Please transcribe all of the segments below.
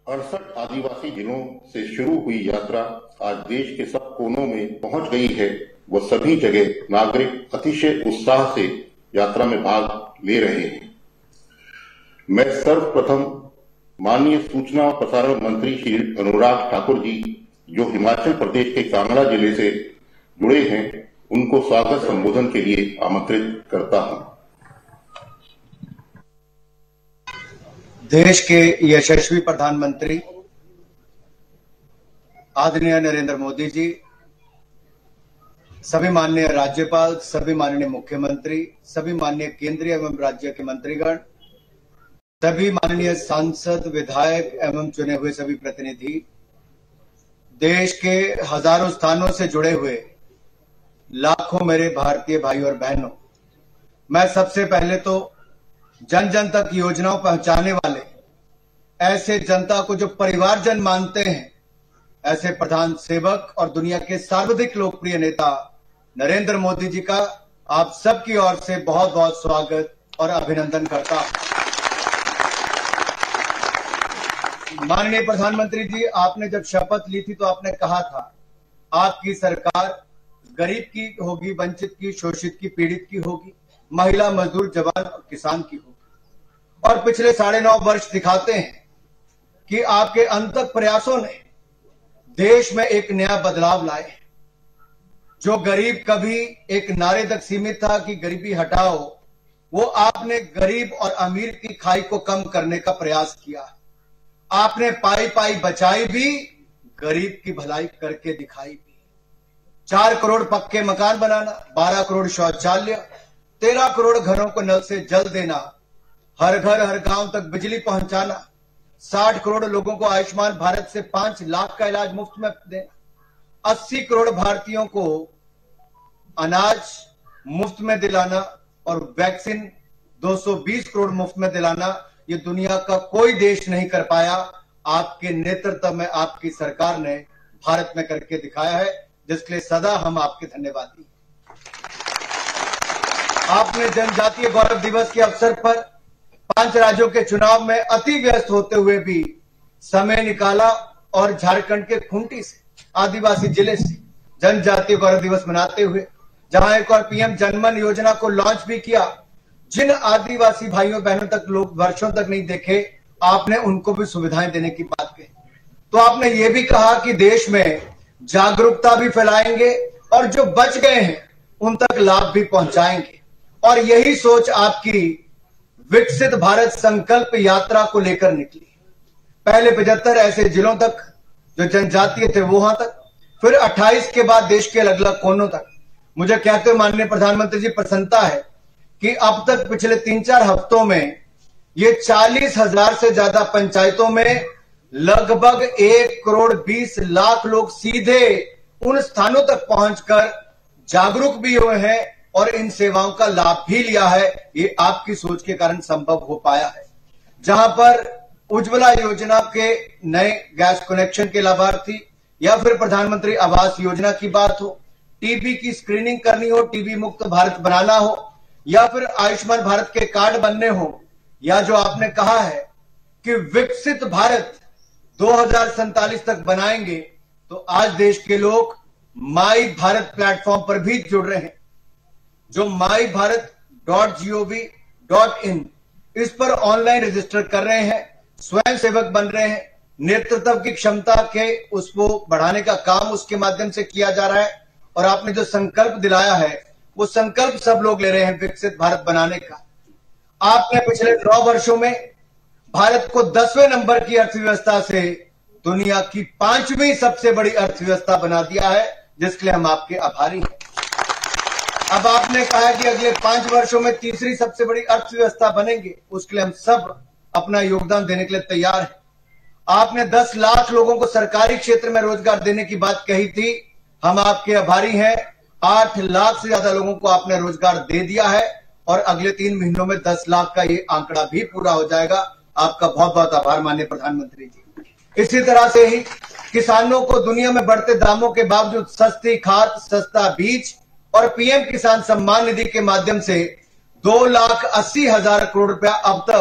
68 आदिवासी जिलों से शुरू हुई यात्रा आज देश के सब कोनों में पहुंच गई है। वह सभी जगह नागरिक अतिशय उत्साह से यात्रा में भाग ले रहे हैं। मैं सर्वप्रथम माननीय सूचना और प्रसारण मंत्री श्री अनुराग ठाकुर जी, जो हिमाचल प्रदेश के कांगड़ा जिले से जुड़े हैं, उनको स्वागत संबोधन के लिए आमंत्रित करता हूं। देश के यशस्वी प्रधानमंत्री आदरणीय नरेंद्र मोदी जी, सभी माननीय राज्यपाल, सभी माननीय मुख्यमंत्री, सभी माननीय केंद्रीय एवं राज्य के मंत्रीगण, सभी माननीय सांसद, विधायक एवं चुने हुए सभी प्रतिनिधि, देश के हजारों स्थानों से जुड़े हुए लाखों मेरे भारतीय भाई और बहनों, मैं सबसे पहले तो जन जन तक योजनाओं पहुंचाने वाले ऐसे जनता को जो परिवारजन मानते हैं, ऐसे प्रधान सेवक और दुनिया के सर्वाधिक लोकप्रिय नेता नरेंद्र मोदी जी का आप सबकी ओर से बहुत बहुत स्वागत और अभिनंदन करता हूं। माननीय प्रधानमंत्री जी, आपने जब शपथ ली थी तो आपने कहा था आपकी सरकार गरीब की होगी, वंचित की, शोषित की, पीड़ित की होगी, महिला, मजदूर, जवान और किसान की होगी। और पिछले 9.5 वर्ष दिखाते हैं कि आपके अनथक प्रयासों ने देश में एक नया बदलाव लाए। जो गरीब कभी एक नारे तक सीमित था कि गरीबी हटाओ, वो आपने गरीब और अमीर की खाई को कम करने का प्रयास किया। आपने पाई पाई बचाई भी, गरीब की भलाई करके दिखाई भी। 4 करोड़ पक्के मकान बनाना, 12 करोड़ शौचालय, 13 करोड़ घरों को नल से जल देना, हर घर हर गांव तक बिजली पहुंचाना, 60 करोड़ लोगों को आयुष्मान भारत से 5 लाख का इलाज मुफ्त में देना, 80 करोड़ भारतीयों को अनाज मुफ्त में दिलाना और वैक्सीन 220 करोड़ मुफ्त में दिलाना, ये दुनिया का कोई देश नहीं कर पाया। आपके नेतृत्व में आपकी सरकार ने भारत में करके दिखाया है, जिसके लिए सदा हम आपके धन्यवादी। आपने जनजातीय गौरव दिवस के अवसर पर 5 राज्यों के चुनाव में अति व्यस्त होते हुए भी समय निकाला और झारखंड के खूंटी से, आदिवासी जिले से जनजातीय गौरव दिवस मनाते हुए, जहां एक और पीएम जनमन योजना को लॉन्च भी किया। जिन आदिवासी भाइयों बहनों तक लोग वर्षों तक नहीं देखे, आपने उनको भी सुविधाएं देने की बात कही। तो आपने ये भी कहा कि देश में जागरूकता भी फैलाएंगे और जो बच गए हैं उन तक लाभ भी पहुंचाएंगे। और यही सोच आपकी विकसित भारत संकल्प यात्रा को लेकर निकली। पहले 75 ऐसे जिलों तक जो जनजातीय थे वहां तक, फिर 28 के बाद देश के अलग अलग कोनों तक। मुझे कहते हुए माननीय प्रधानमंत्री जी प्रसन्नता है कि अब तक पिछले 3-4 हफ्तों में ये 40,000 से ज्यादा पंचायतों में लगभग 1 करोड़ 20 लाख लोग सीधे उन स्थानों तक पहुंचकर जागरूक भी हुए हैं और इन सेवाओं का लाभ भी लिया है। ये आपकी सोच के कारण संभव हो पाया है। जहां पर उज्ज्वला योजना के नए गैस कनेक्शन के लाभार्थी, या फिर प्रधानमंत्री आवास योजना की बात हो, टीबी की स्क्रीनिंग करनी हो, टीबी मुक्त भारत बनाना हो, या फिर आयुष्मान भारत के कार्ड बनने हो, या जो आपने कहा है कि विकसित भारत 2047 तक बनाएंगे, तो आज देश के लोग माई भारत प्लेटफॉर्म पर भी जुड़ रहे हैं। जो myBharat.gov.in इस पर ऑनलाइन रजिस्टर कर रहे हैं, स्वयं सेवक बन रहे हैं, नेतृत्व की क्षमता के उसको बढ़ाने का काम उसके माध्यम से किया जा रहा है। और आपने जो संकल्प दिलाया है, वो संकल्प सब लोग ले रहे हैं विकसित भारत बनाने का। आपने पिछले 9 वर्षों में भारत को 10वें नंबर की अर्थव्यवस्था से दुनिया की 5वीं सबसे बड़ी अर्थव्यवस्था बना दिया है, जिसके लिए हम आपके आभारी हैं। अब आपने कहा कि अगले 5 वर्षों में तीसरी सबसे बड़ी अर्थव्यवस्था बनेंगे, उसके लिए हम सब अपना योगदान देने के लिए तैयार हैं। आपने 10 लाख लोगों को सरकारी क्षेत्र में रोजगार देने की बात कही थी, हम आपके आभारी हैं। 8 लाख से ज्यादा लोगों को आपने रोजगार दे दिया है और अगले 3 महीनों में 10 लाख का ये आंकड़ा भी पूरा हो जाएगा। आपका बहुत बहुत आभार माननीय प्रधानमंत्री जी। इसी तरह से ही किसानों को दुनिया में बढ़ते दामों के बावजूद सस्ती खाद, सस्ता बीज और पीएम किसान सम्मान निधि के माध्यम से 2,80,000 करोड़ रुपया अब तक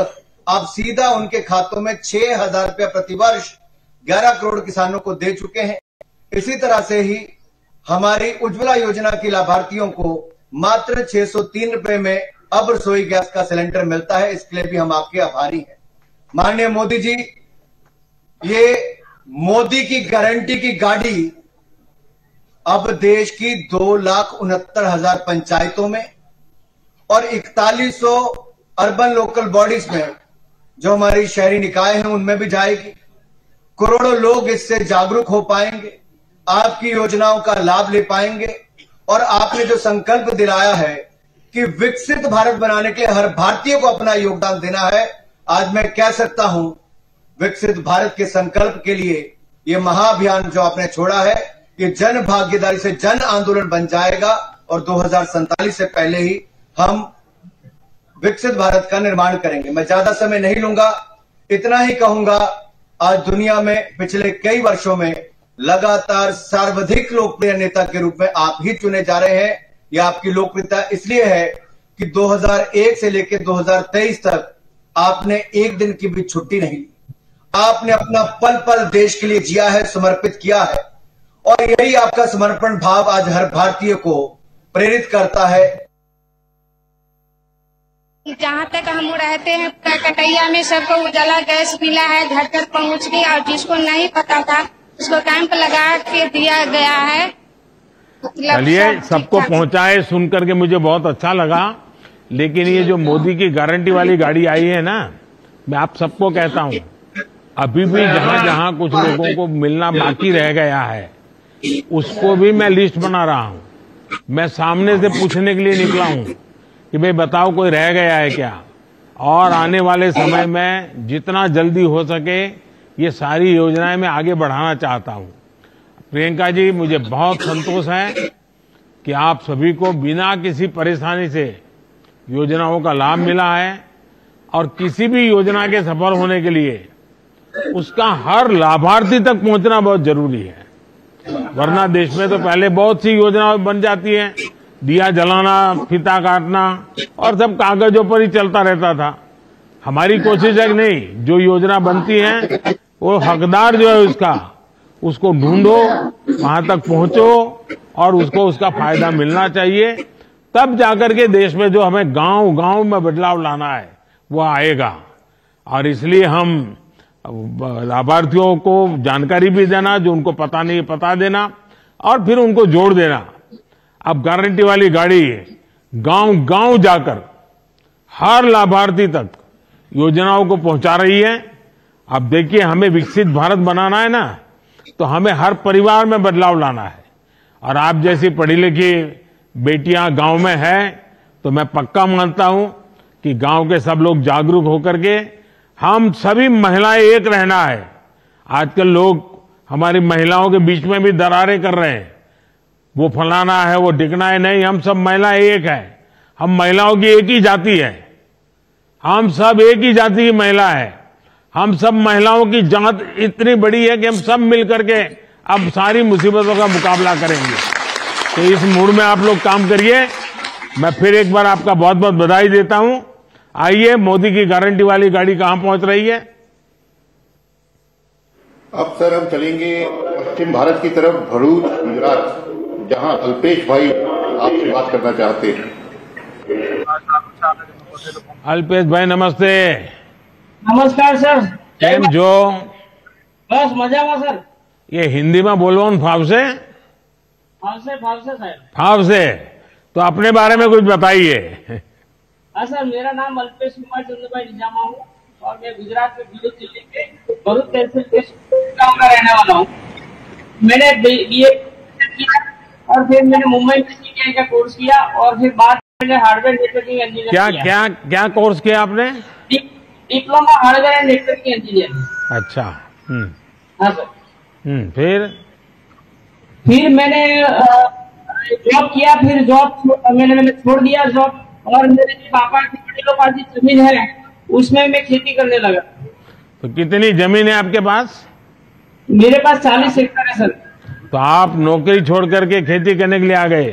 आप सीधा उनके खातों में 6,000 रुपया प्रतिवर्ष 11 करोड़ किसानों को दे चुके हैं। इसी तरह से ही हमारी उज्ज्वला योजना के लाभार्थियों को मात्र 603 रुपए में अब रसोई गैस का सिलेंडर मिलता है। इसके लिए भी हम आपके आभारी हैं। माननीय मोदी जी, ये मोदी की गारंटी की गाड़ी अब देश की 2,69,000 पंचायतों में और 4100 अर्बन लोकल बॉडीज में, जो हमारी शहरी निकाय हैं, उनमें भी जाएगी। करोड़ों लोग इससे जागरूक हो पाएंगे, आपकी योजनाओं का लाभ ले पाएंगे। और आपने जो संकल्प दिलाया है कि विकसित भारत बनाने के लिए हर भारतीय को अपना योगदान देना है, आज मैं कह सकता हूं विकसित भारत के संकल्प के लिए ये महाअभियान जो आपने छोड़ा है, ये जन भागीदारी से जन आंदोलन बन जाएगा और 2047 से पहले ही हम विकसित भारत का निर्माण करेंगे। मैं ज्यादा समय नहीं लूंगा, इतना ही कहूंगा, आज दुनिया में पिछले कई वर्षों में लगातार सर्वाधिक लोकप्रिय नेता के रूप में आप ही चुने जा रहे हैं। यह आपकी लोकप्रियता इसलिए है कि 2001 से लेकर 2023 तक आपने एक दिन की भी छुट्टी नहीं ली। आपने अपना पल पल देश के लिए जिया है, समर्पित किया है, और यही आपका समर्पण भाव आज हर भारतीय को प्रेरित करता है। जहाँ तक हम रहते हैं कटैया में सबको उजाला गैस मिला है, घर तक पहुँच गया, और जिसको नहीं पता था उसको कैंप लगा के दिया गया है। चलिए, सबको पहुँचाए सुन करके मुझे बहुत अच्छा लगा। लेकिन ये जो मोदी की गारंटी वाली गाड़ी आई है ना, मैं आप सबको कहता हूँ, अभी भी जहाँ जहाँ कुछ लोगों को मिलना बाकी रह गया है, उसको भी मैं लिस्ट बना रहा हूँ। मैं सामने से पूछने के लिए निकला हूँ कि भाई बताओ कोई रह गया है क्या, और आने वाले समय में जितना जल्दी हो सके ये सारी योजनाएं मैं आगे बढ़ाना चाहता हूँ। प्रियंका जी, मुझे बहुत संतोष है कि आप सभी को बिना किसी परेशानी से योजनाओं का लाभ मिला है, और किसी भी योजना के सफल होने के लिए उसका हर लाभार्थी तक पहुंचना बहुत जरूरी है। वरना देश में तो पहले बहुत सी योजनाएं बन जाती हैं, दिया जलाना, फीता काटना, और सब कागजों पर ही चलता रहता था। हमारी कोशिश है कि नहीं, जो योजना बनती है वो हकदार जो है उसको ढूंढो, वहां तक पहुंचो, और उसको उसका फायदा मिलना चाहिए। तब जाकर के देश में जो हमें गांव गांव में बदलाव लाना है वो आएगा। और इसलिए हम लाभार्थियों को जानकारी भी देना, जो उनको पता नहीं पता देना, और फिर उनको जोड़ देना। अब गारंटी वाली गाड़ी गांव गांव जाकर हर लाभार्थी तक योजनाओं को पहुंचा रही है। अब देखिए, हमें विकसित भारत बनाना है ना, तो हमें हर परिवार में बदलाव लाना है। और आप जैसी पढ़ी लिखी बेटियां गांव में हैं, तो मैं पक्का मानता हूं कि गांव के सब लोग जागरूक होकर के हम सभी महिलाएं एक रहना है। आजकल लोग हमारी महिलाओं के बीच में भी दरारें कर रहे हैं, वो फलाना है, वो टिकना है। नहीं, हम सब महिलाएं एक है, हम महिलाओं की एक ही जाति है, हम सब एक ही जाति की महिला है। हम सब महिलाओं की जात इतनी बड़ी है कि हम सब मिलकर के अब सारी मुसीबतों का मुकाबला करेंगे। तो इस मूड में आप लोग काम करिए। मैं फिर एक बार आपका बहुत बहुत बधाई देता हूं। आइए, मोदी की गारंटी वाली गाड़ी कहां पहुंच रही है? अब सर हम चलेंगे पश्चिम भारत की तरफ, भरूच, गुजरात, जहां अल्पेश भाई आपसे बात करना चाहते हैं। अल्पेश भाई नमस्ते। नमस्कार सर। केम जो? बस मजाમાં सर। ये हिंदी में बोलवाऊं फाव से? फाव से सर। फाव से। तो अपने बारे में कुछ बताइए। हाँ सर, मेरा नाम अल्पेश कुमार चंद्रभाई निजामा हूँ, और मैं गुजरात में भरूच जिले के भरूच तहसील के गांव का रहने वाला हूँ। मैंने बीए किया, और फिर मैंने मुंबई में सीटीआई का कोर्स किया, और फिर बाद में मैंने हार्डवेयर नेटवर्किंग इंजीनियर किया। क्या कोर्स किया आपने? Diploma hardware and networking engineer. अच्छा। हाँ सर। फिर मैंने जॉब किया, फिर जॉब मैंने छोड़ दिया जॉब, और मेरे पापा की बड़ी लोग जमीन है, उसमें मैं खेती करने लगा। तो कितनी जमीन है आपके पास? मेरे पास 40 हेक्टेयर है सर। तो आप नौकरी छोड़ करके खेती करने के लिए आ गए?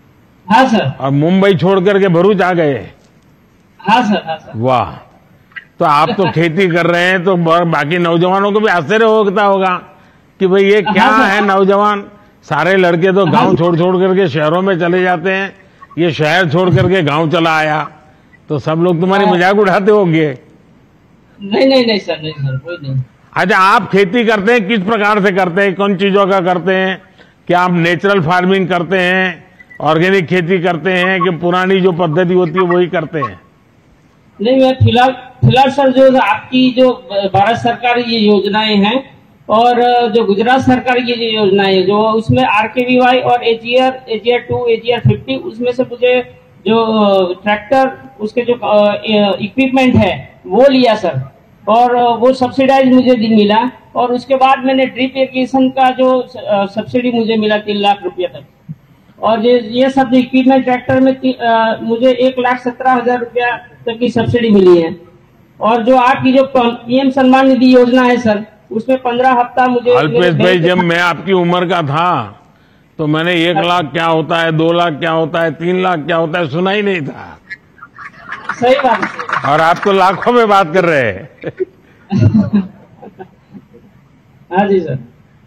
हाँ सर। और मुंबई छोड़ करके भरूच आ गए? हाँ सर। हाँ सर। वाह। तो आप तो खेती कर रहे हैं, तो बाकी नौजवानों को भी आश्चर्य होता होगा कि भाई ये क्या है नौजवान, सारे लड़के तो गांव छोड़ छोड़ करके शहरों में चले जाते हैं, ये शहर छोड़ करके गांव चला आया, तो सब लोग तुम्हारी मजाक उड़ाते होंगे। नहीं सर, नहीं सर, कोई नहीं। अच्छा, आप खेती करते हैं, किस प्रकार से करते हैं, कौन चीजों का करते हैं? क्या आप नेचुरल फार्मिंग करते हैं, ऑर्गेनिक खेती करते हैं, कि पुरानी जो पद्धति होती है वही करते हैं? नहीं, मैं फिलहाल सर जो आपकी जो भारत सरकार की योजनाएं हैं और जो गुजरात सरकार की जो योजनाएं हैं, जो उसमें RKVY और AGR 2, AGR 50, उसमें से मुझे जो ट्रैक्टर, उसके जो इक्विपमेंट है वो लिया सर, और वो सब्सिडाइज मुझे मिला। और उसके बाद मैंने ड्रिप इरिगेशन का जो सब्सिडी मुझे मिला 3 लाख रुपया तक, और ये सब इक्विपमेंट ट्रैक्टर में मुझे 1,17,000 रुपया तक की सब्सिडी मिली है। और जो आपकी जो PM सम्मान निधि योजना है सर, उसमें 15 हफ्ता मुझे। अल्पेश भाई, जब मैं आपकी उम्र का था तो मैंने 1 लाख क्या होता है, 2 लाख क्या होता है, 3 लाख क्या होता है सुना ही नहीं था। सही बात है। और आप तो लाखों में बात कर रहे हैं। हाँ जी सर।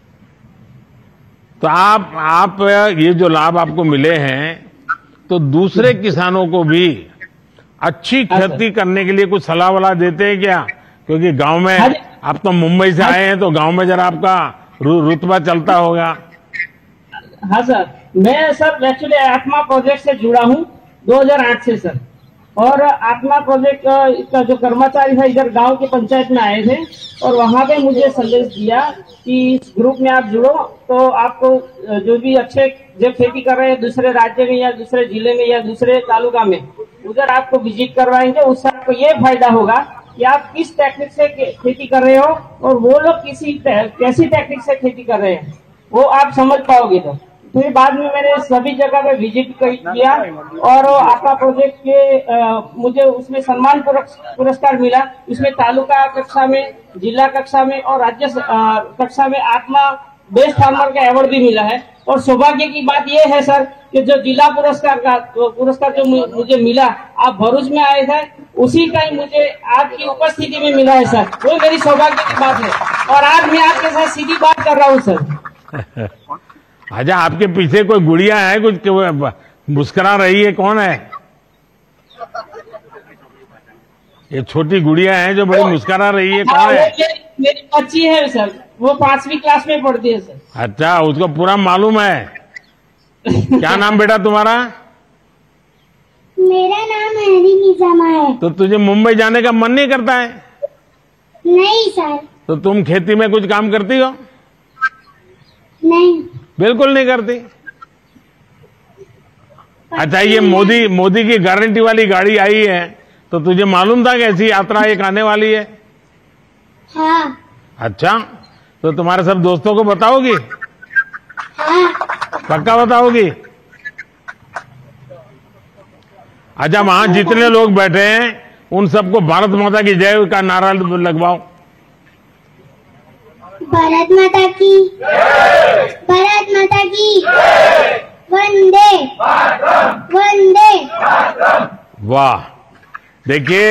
तो आप ये जो लाभ आपको मिले हैं, तो दूसरे किसानों को भी अच्छी खेती करने के लिए कुछ सलाह वलाह देते हैं क्या? क्योंकि गांव में आप तो मुंबई से आए हैं, तो गांव में जरा आपका रुतबा चलता होगा। हाँ सर, मैं सर एक्चुअली आत्मा प्रोजेक्ट से जुड़ा हूँ 2008 से सर। और आत्मा प्रोजेक्ट का जो कर्मचारी है इधर गांव के पंचायत में आए थे, और वहां पे मुझे संदेश दिया कि इस ग्रुप में आप जुड़ो, तो आपको जो भी अच्छे जब खेती कर रहे हैं दूसरे राज्य में या दूसरे जिले में या दूसरे तालुका में, उधर आपको विजिट करवाएंगे। उससे आपको ये फायदा होगा कि आप किस टेक्निक से खेती कर रहे हो और वो लोग कैसी टेक्निक से खेती कर रहे हैं, वो आप समझ पाओगे। तो फिर बाद में मैंने सभी जगह पे विजिट किया, और आपका प्रोजेक्ट के मुझे उसमें सम्मान पुरस्कार मिला। उसमें तालुका कक्षा में, जिला कक्षा में और राज्य कक्षा में आत्मा बेस्ट फार्मर का अवार्ड भी मिला है। और सौभाग्य की बात यह है सर कि जो जिला पुरस्कार जो मुझे मिला, आप भरूच में आए थे, उसी टाइम मुझे आपकी उपस्थिति में मिला है सर। वो मेरी सौभाग्य की बात है, और आज मैं आपके साथ सीधी बात कर रहा हूँ सर। अच्छा, आपके पीछे कोई गुड़िया है, कुछ मुस्कुरा रही है, कौन है? ये छोटी गुड़िया है जो बड़ी मुस्कुरा रही है, कौन है? मेरी बच्ची है सर, वो 5वीं क्लास में पढ़ती है सर। अच्छा, उसको पूरा मालूम है। क्या नाम बेटा तुम्हारा? मेरा नाम हरी निजामा है। तो तुझे मुंबई जाने का मन नहीं करता है? नहीं सर। तो तुम खेती में कुछ काम करती हो? नहीं, बिल्कुल नहीं करती। अच्छा, ये मोदी की गारंटी वाली गाड़ी आई है, तो तुझे मालूम था कि ऐसी यात्रा एक आने वाली है? हाँ। अच्छा, तो तुम्हारे सब दोस्तों को बताओगी? हाँ। पक्का बताओगी? अच्छा, वहां जितने लोग बैठे हैं उन सबको भारत माता की जय का नारा लगवाओ। भारत माता की, भारत माता की, वंदे वंदे। वाह, देखिए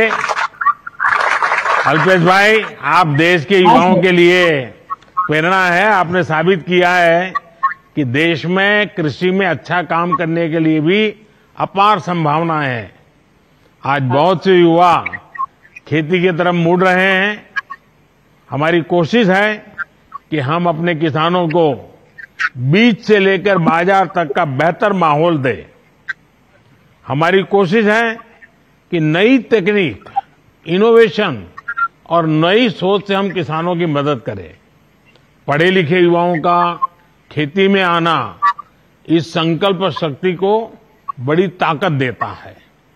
अल्पेश भाई, आप देश के युवाओं के लिए प्रेरणा है। आपने साबित किया है कि देश में कृषि में अच्छा काम करने के लिए भी अपार संभावनाएं हैं। आज बहुत से युवा खेती की तरफ मुड़ रहे हैं। हमारी कोशिश है कि हम अपने किसानों को बीज से लेकर बाजार तक का बेहतर माहौल दें। हमारी कोशिश है कि नई तकनीक, इनोवेशन और नई सोच से हम किसानों की मदद करें। पढ़े लिखे युवाओं का खेती में आना इस संकल्प शक्ति को बड़ी ताकत देता है।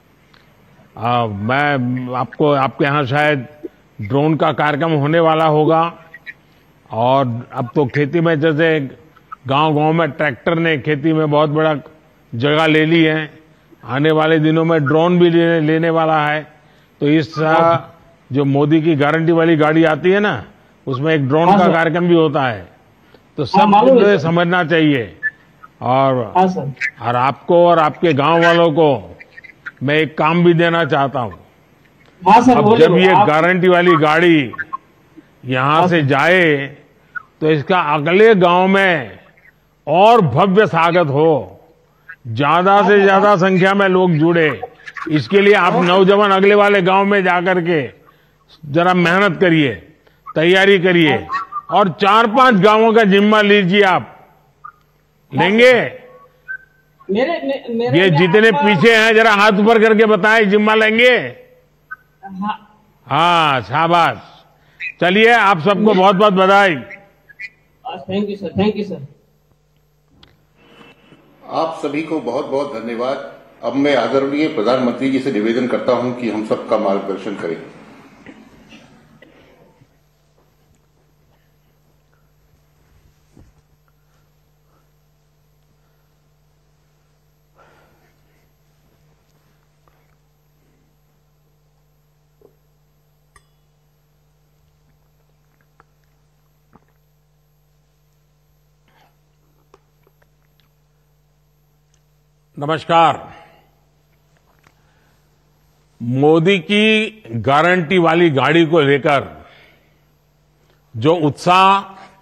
मैं आपके यहाँ शायद ड्रोन का कार्यक्रम होने वाला होगा, और अब तो खेती में जैसे गांव-गांव में ट्रैक्टर ने खेती में बहुत बड़ा जगह ले ली है। आने वाले दिनों में ड्रोन भी लेने वाला है। तो इस जो मोदी की गारंटी वाली गाड़ी आती है ना, उसमें एक ड्रोन का कार्यक्रम भी होता है। तो सब समझना चाहिए। और आपको और आपके गांव वालों को मैं एक काम भी देना चाहता हूं हाँ सर, अब जब ये गारंटी वाली गाड़ी यहां से जाए तो इसका अगले गांव में और भव्य स्वागत हो, ज्यादा से ज्यादा संख्या में लोग जुड़े। इसके लिए आप नौजवान अगले वाले गांव में जाकर के जरा मेहनत करिए, तैयारी करिए और 4-5 गांवों का जिम्मा लीजिए। आप लेंगे? मेरे ये जितने पीछे हैं जरा हाथ ऊपर करके बताएं, जिम्मा लेंगे? हाँ, शाबाश। चलिए, आप सबको बहुत बहुत बधाई। Thank you sir, thank you sir. आप सभी को बहुत बहुत धन्यवाद। अब मैं आदरणीय प्रधानमंत्री जी से निवेदन करता हूं कि हम सबका मार्गदर्शन करें। नमस्कार। मोदी की गारंटी वाली गाड़ी को लेकर जो उत्साह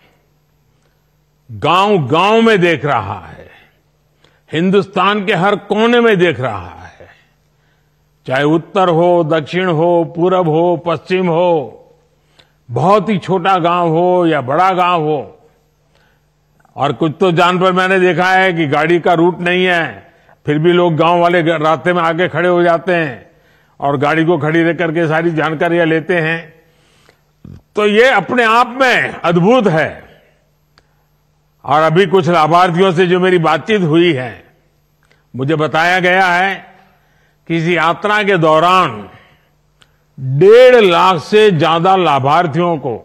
गांव-गांव में देख रहा है, हिंदुस्तान के हर कोने में देख रहा है, चाहे उत्तर हो, दक्षिण हो, पूरब हो, पश्चिम हो, बहुत ही छोटा गांव हो या बड़ा गांव हो, और कुछ तो जान पर मैंने देखा है कि गाड़ी का रूट नहीं है, फिर भी लोग गांव वाले रास्ते में आके खड़े हो जाते हैं और गाड़ी को खड़ी रख करके सारी जानकारियां लेते हैं। तो ये अपने आप में अद्भुत है। और अभी कुछ लाभार्थियों से जो मेरी बातचीत हुई है, मुझे बताया गया है कि इस यात्रा के दौरान 1.5 लाख से ज्यादा लाभार्थियों को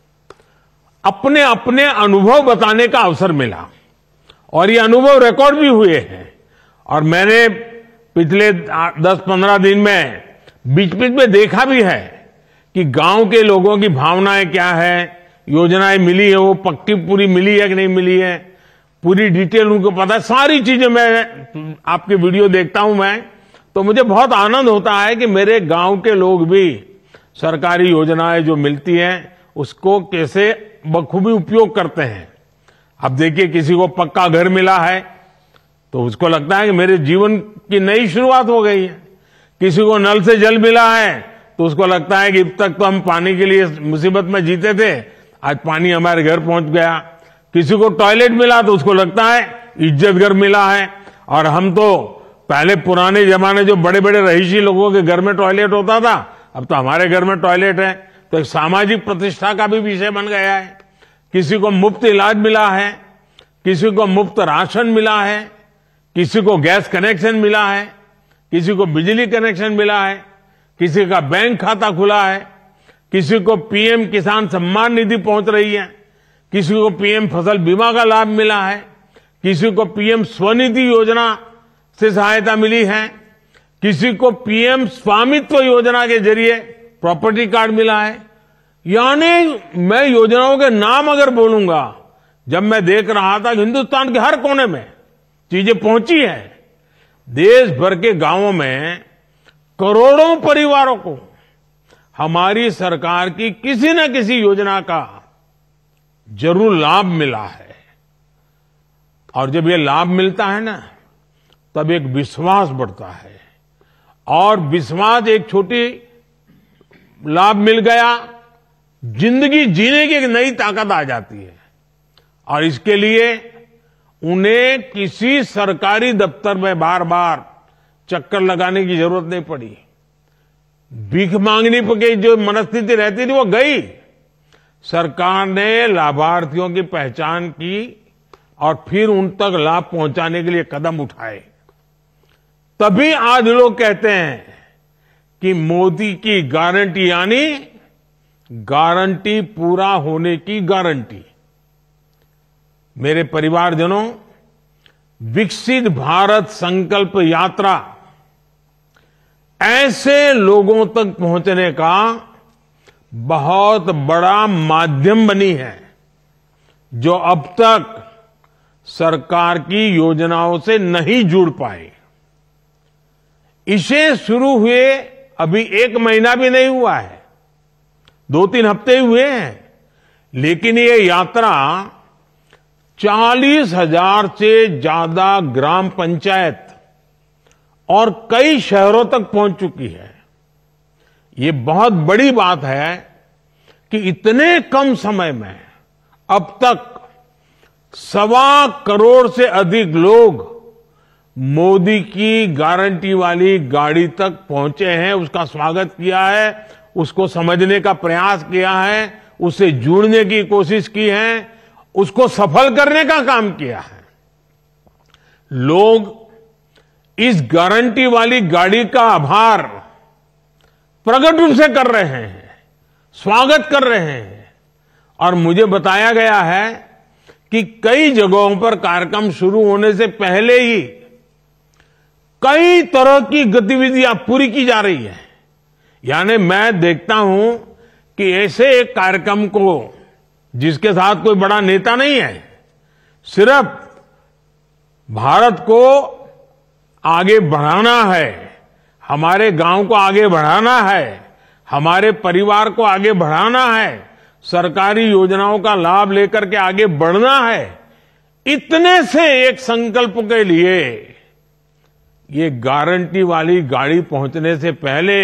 अपने अपने अनुभव बताने का अवसर मिला और ये अनुभव रिकॉर्ड भी हुए हैं। और मैंने पिछले 10-15 दिन में बीच-बीच में देखा भी है कि गांव के लोगों की भावनाएं क्या है, योजनाएं मिली है वो पक्की पूरी मिली है कि नहीं मिली है, पूरी डिटेल उनको पता है। सारी चीजें मैं आपके वीडियो देखता हूं मैं, तो मुझे बहुत आनंद होता है कि मेरे गांव के लोग भी सरकारी योजनाएं जो मिलती हैं उसको कैसे बखूबी उपयोग करते हैं। अब देखिए, किसी को पक्का घर मिला है तो उसको लगता है कि मेरे जीवन की नई शुरुआत हो गई है। किसी को नल से जल मिला है तो उसको लगता है कि अब तक तो हम पानी के लिए मुसीबत में जीते थे, आज पानी हमारे घर पहुंच गया। किसी को टॉयलेट मिला तो उसको लगता है इज्जत घर मिला है। और हम तो पहले पुराने जमाने जो बड़े बड़े रईसी लोगों के घर में टॉयलेट होता था, अब तो हमारे घर में टॉयलेट है, तो एक सामाजिक प्रतिष्ठा का भी विषय बन गया है। किसी को मुफ्त इलाज मिला है, किसी को मुफ्त राशन मिला है, किसी को गैस कनेक्शन मिला है, किसी को बिजली कनेक्शन मिला है, किसी का बैंक खाता खुला है, किसी को पीएम किसान सम्मान निधि पहुंच रही है, किसी को पीएम फसल बीमा का लाभ मिला है, किसी को पीएम स्वनिधि योजना से सहायता मिली है, किसी को पीएम स्वामित्व योजना के जरिए प्रॉपर्टी कार्ड मिला है। यानी मैं योजनाओं के नाम अगर बोलूंगा, जब मैं देख रहा था कि हिंदुस्तान के हर कोने में चीजें पहुंची है, देश भर के गांवों में करोड़ों परिवारों को हमारी सरकार की किसी न किसी योजना का जरूर लाभ मिला है। और जब ये लाभ मिलता है ना, तब एक विश्वास बढ़ता है, और विश्वास एक छोटी लाभ मिल गया, जिंदगी जीने की एक नई ताकत आ जाती है। और इसके लिए उन्हें किसी सरकारी दफ्तर में बार बार चक्कर लगाने की जरूरत नहीं पड़ी। भीख मांगनी की जो मनस्थिति रहती थी वो गई। सरकार ने लाभार्थियों की पहचान की और फिर उन तक लाभ पहुंचाने के लिए कदम उठाए। तभी आज लोग कहते हैं कि मोदी की गारंटी यानी गारंटी पूरा होने की गारंटी। मेरे परिवारजनों, विकसित भारत संकल्प यात्रा ऐसे लोगों तक पहुंचने का बहुत बड़ा माध्यम बनी है जो अब तक सरकार की योजनाओं से नहीं जुड़ पाए। इसे शुरू हुए अभी 1 महीना भी नहीं हुआ है, 2-3 हफ्ते ही हुए हैं, लेकिन ये यात्रा 40,000 से ज्यादा ग्राम पंचायत और कई शहरों तक पहुंच चुकी है। ये बहुत बड़ी बात है कि इतने कम समय में अब तक 1.25 करोड़ से अधिक लोग मोदी की गारंटी वाली गाड़ी तक पहुंचे हैं, उसका स्वागत किया है, उसको समझने का प्रयास किया है, उससे जुड़ने की कोशिश की है, उसको सफल करने का काम किया है। लोग इस गारंटी वाली गाड़ी का आभार प्रकट रूप से कर रहे हैं, स्वागत कर रहे हैं। और मुझे बताया गया है कि कई जगहों पर कार्यक्रम शुरू होने से पहले ही कई तरह की गतिविधियां पूरी की जा रही है। यानी मैं देखता हूं कि ऐसे एक कार्यक्रम को, जिसके साथ कोई बड़ा नेता नहीं है, सिर्फ भारत को आगे बढ़ाना है, हमारे गांव को आगे बढ़ाना है, हमारे परिवार को आगे बढ़ाना है, सरकारी योजनाओं का लाभ लेकर के आगे बढ़ना है, इतने से एक संकल्प के लिए ये गारंटी वाली गाड़ी पहुंचने से पहले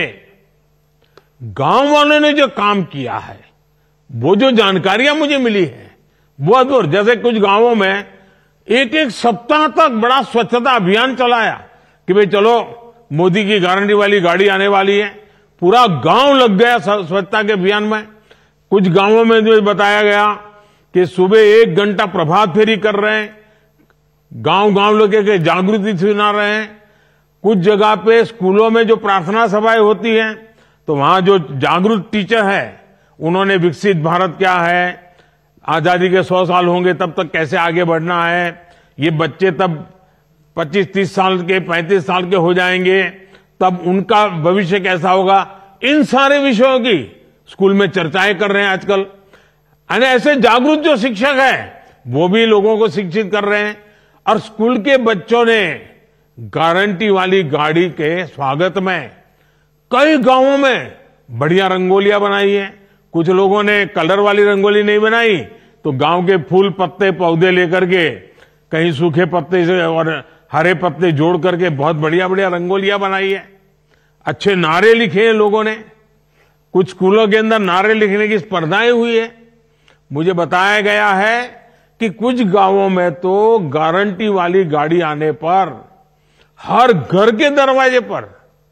गांव वालों ने जो काम किया है, वो जो जानकारियां मुझे मिली है, वो अद्भुत। जैसे कुछ गांवों में एक सप्ताह तक बड़ा स्वच्छता अभियान चलाया कि भाई चलो मोदी की गारंटी वाली गाड़ी आने वाली है, पूरा गांव लग गया स्वच्छता के अभियान में। कुछ गांवों में जो बताया गया कि सुबह 1 घंटा प्रभात फेरी कर रहे हैं, गांव लोगों के जागृति सुना रहे हैं। कुछ जगह पे स्कूलों में जो प्रार्थना सभाएं होती हैं, तो वहां जो जागरूक टीचर है, उन्होंने विकसित भारत क्या है, आजादी के 100 साल होंगे तब तक कैसे आगे बढ़ना है, ये बच्चे तब 25-30 साल के 35 साल के हो जाएंगे, तब उनका भविष्य कैसा होगा, इन सारे विषयों की स्कूल में चर्चाएं कर रहे हैं आजकल। यानी ऐसे जागरूक जो शिक्षक है, वो भी लोगों को शिक्षित कर रहे हैं। और स्कूल के बच्चों ने गारंटी वाली गाड़ी के स्वागत में कई गांवों में बढ़िया रंगोलियां बनाई है। कुछ लोगों ने कलर वाली रंगोली नहीं बनाई, तो गांव के फूल पत्ते पौधे लेकर के, कहीं सूखे पत्ते से और हरे पत्ते जोड़ करके बहुत बढ़िया बढ़िया रंगोलियां बनाई है। अच्छे नारे लिखे हैं लोगों ने। कुछ स्कूलों के अंदर नारे लिखने की स्पर्धाएं हुई है। मुझे बताया गया है कि कुछ गांवों में तो गारंटी वाली गाड़ी आने पर हर घर के दरवाजे पर,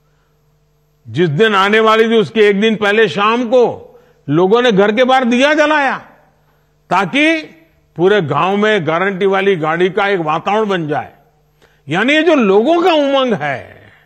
जिस दिन आने वाली थी उसके 1 दिन पहले शाम को, लोगों ने घर के बाहर दिया जलाया, ताकि पूरे गांव में गारंटी वाली गाड़ी का एक वातावरण बन जाए। यानी ये जो लोगों का उमंग है।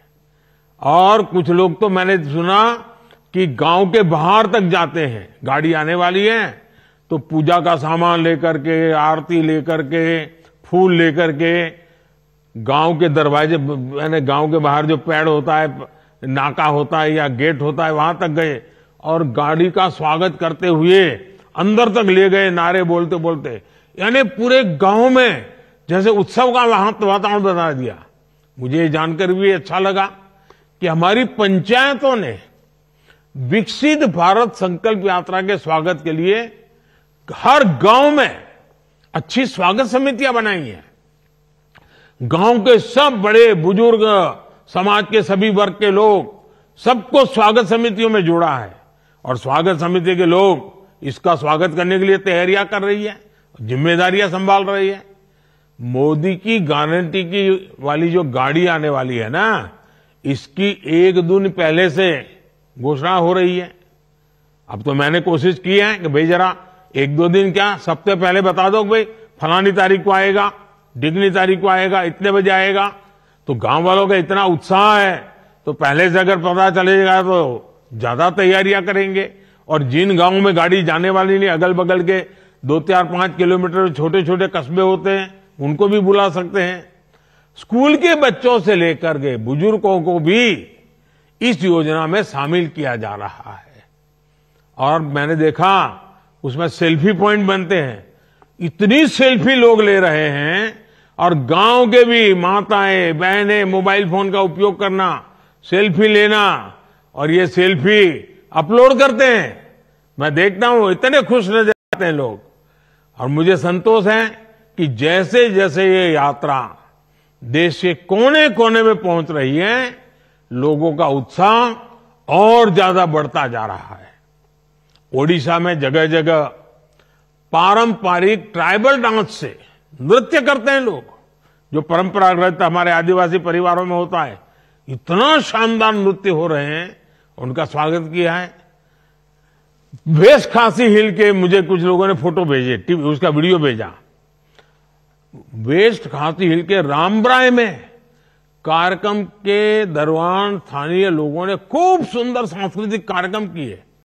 और कुछ लोग तो मैंने सुना कि गांव के बाहर तक जाते हैं, गाड़ी आने वाली है तो पूजा का सामान लेकर के, आरती लेकर के, फूल लेकर के गांव के दरवाजे, यानी गांव के बाहर जो पेड़ होता है, नाका होता है या गेट होता है, वहां तक गए और गाड़ी का स्वागत करते हुए अंदर तक ले गए, नारे बोलते बोलते। यानी पूरे गांव में जैसे उत्सव का वातावरण बना दिया। मुझे ये जानकर भी अच्छा लगा कि हमारी पंचायतों ने विकसित भारत संकल्प यात्रा के स्वागत के लिए हर गांव में अच्छी स्वागत समितियां बनाई हैं। गांव के सब बड़े बुजुर्ग, समाज के सभी वर्ग के लोग, सबको स्वागत समितियों में जोड़ा है। और स्वागत समिति के लोग इसका स्वागत करने के लिए तैयारियां कर रही है, जिम्मेदारियां संभाल रही है। मोदी की गारंटी की वाली जो गाड़ी आने वाली है ना, इसकी 1 दिन पहले से घोषणा हो रही है। अब तो मैंने कोशिश की है कि भाई जरा 1-2 दिन क्या, सप्ताह पहले बता दो भाई फलानी तारीख को आएगा, ढिगनी तारीख को आएगा, इतने बजे आएगा। तो गांव वालों का इतना उत्साह है, तो पहले से अगर पता चलेगा तो ज्यादा तैयारियां करेंगे। और जिन गांवों में गाड़ी जाने वाली नहीं, अगल बगल के 2, 4, 5 किलोमीटर छोटे छोटे कस्बे होते हैं, उनको भी बुला सकते हैं। स्कूल के बच्चों से लेकर के बुजुर्गों को भी इस योजना में शामिल किया जा रहा है। और मैंने देखा उसमें सेल्फी पॉइंट बनते हैं, इतनी सेल्फी लोग ले रहे हैं। और गांव के भी माताएं बहनें मोबाइल फोन का उपयोग करना, सेल्फी लेना और ये सेल्फी अपलोड करते हैं। मैं देखता हूं इतने खुश नजर आते हैं लोग। और मुझे संतोष है कि जैसे जैसे ये यात्रा देश के कोने कोने में पहुंच रही है, लोगों का उत्साह और ज्यादा बढ़ता जा रहा है। ओडिशा में जगह जगह पारंपरिक ट्राइबल डांस से नृत्य करते हैं लोग, जो परंपरागत हमारे आदिवासी परिवारों में होता है। इतना शानदार नृत्य हो रहे हैं, उनका स्वागत किया है। वेस्ट खासी हिल के मुझे कुछ लोगों ने फोटो भेजे, उसका वीडियो भेजा। वेस्ट खासी हिल के रामब्राय में कार्यक्रम के दौरान स्थानीय लोगों ने खूब सुंदर सांस्कृतिक कार्यक्रम किए।